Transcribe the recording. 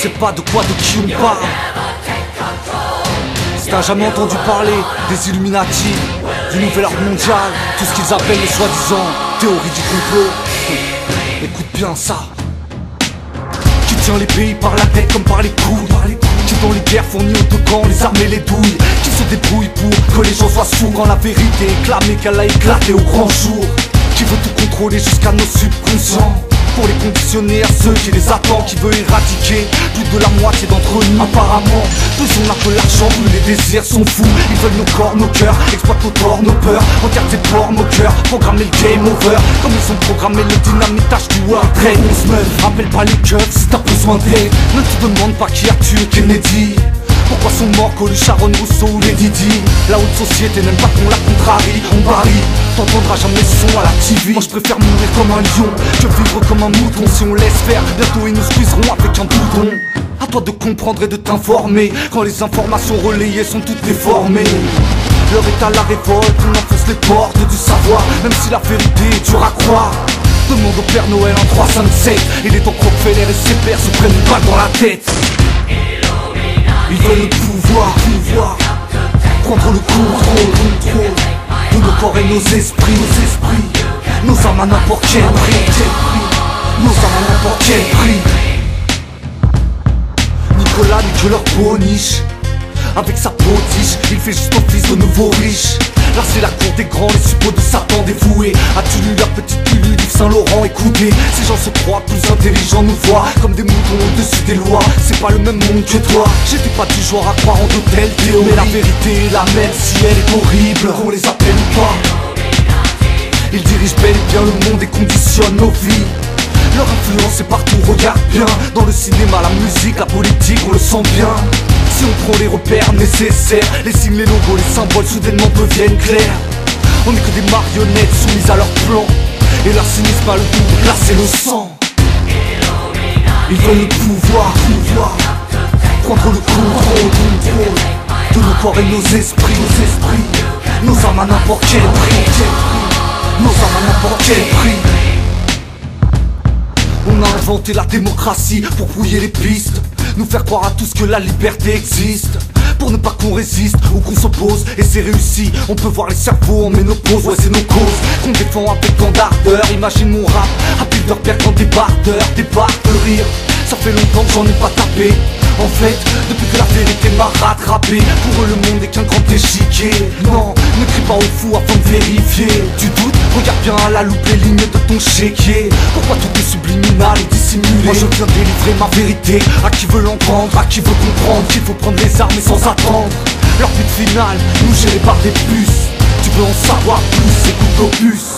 sais pas de quoi, de qui on parle. Si t'as jamais entendu parler des Illuminati, du nouvel ordre mondial, tout ce qu'ils appellent les soi-disant théories du complot, écoute bien ça. Qui tient les pays par la tête comme par les couilles, qui dans les guerres fournit aux deux camps les armes et les douilles, qui se débrouille pour que les gens soient sourds quand la vérité est clamée qu'elle a éclaté au grand jour, qui veut tout contrôler jusqu'à nos subconscients pour les conditionner à ceux qui les attendent, qui veut éradiquer plus de la moitié d'entre nous. Apparemment, tous on n'a que l'argent, plus les désirs sont fous. Ils veulent nos corps, nos cœurs, exploitent nos torts, nos peurs. Regarde tes ports, nos cœurs, programmer le game over. Comme ils ont programmé le dynamitage du World Trade. On se meurt, rappelle pas les keufs si t'as besoin d'aide. Ne te demande pas qui a tué Kennedy. Pourquoi sont morts Coluche, Sharon, Rousseau ou les Didi? La haute société n'aime pas qu'on la contrarie. On parie, t'entendras jamais ce son à la TV. Moi je préfère mourir comme un lion que vivre comme un mouton. Si on laisse faire, bientôt ils nous squeezeront avec un bouton. À toi de comprendre et de t'informer quand les informations relayées sont toutes déformées. L'heure est à la révolte, on enfonce les portes du savoir, même si la vérité est dure à croire. Demande au Père Noël en 357. Il est temps que Rockefeller et ses pères se prennent une balle dans la tête. Ils veulent le pouvoir, prendre le contrôle de nos corps et nos esprits, nos âmes à n'importe quel prix, nos âmes à n'importe quel prix. Nicolas nique leur boniche, avec sa potiche, il fait juste office de nouveau riche. Là c'est la cour des grands, les suppôts de Satan dévoués. As-tu lu la petite pilule d'Yves Saint-Laurent? Écoutez, ces gens se croient plus intelligents, nous voient comme des moutons au-dessus des lois. C'est pas le même monde que toi, j'étais pas du genre à croire en de telles théories. Mais la vérité est la même si elle est horrible, qu'on les appelle ou pas. Ils dirigent bel et bien le monde et conditionnent nos vies. Leur influence est partout, regarde bien. Dans le cinéma, la musique, la politique, on le sent bien. Si on prend les repères nécessaires, les signes, les logos, les symboles soudainement deviennent clairs. On n'est que des marionnettes soumises à leur plan, et leur cynisme a le goût de glacer le sang. Ils veulent le pouvoir, prendre le contrôle de nos corps et nos esprits, nos âmes à n'importe quel prix, nos âmes à n'importe quel prix. On a inventé la démocratie pour brouiller les pistes, nous faire croire à tous que la liberté existe, pour ne pas qu'on résiste ou qu'on s'oppose. Et c'est réussi, on peut voir les cerveaux en ménopause. Ouais c'est nos causes qu'on défend avec tant d'ardeur. Imagine mon rap, à Bilderberg dans des bardeurs, des barres de rire. Ça fait longtemps que j'en ai pas tapé. En fait, depuis que la vérité m'a rattrapé, pour eux le monde est qu'un grand échiquier. Non, ne crie pas au fou afin de vérifier. Tu doutes? Regarde bien à la loupe les lignes de ton chéquier. Pourquoi tout est subliminal et dissimulé? Moi je viens délivrer ma vérité à qui veut l'entendre, à qui veut comprendre qu'il faut prendre les armes et sans attendre. Leur but final, nous gérer par des puces. Tu veux en savoir plus, écoute Opus.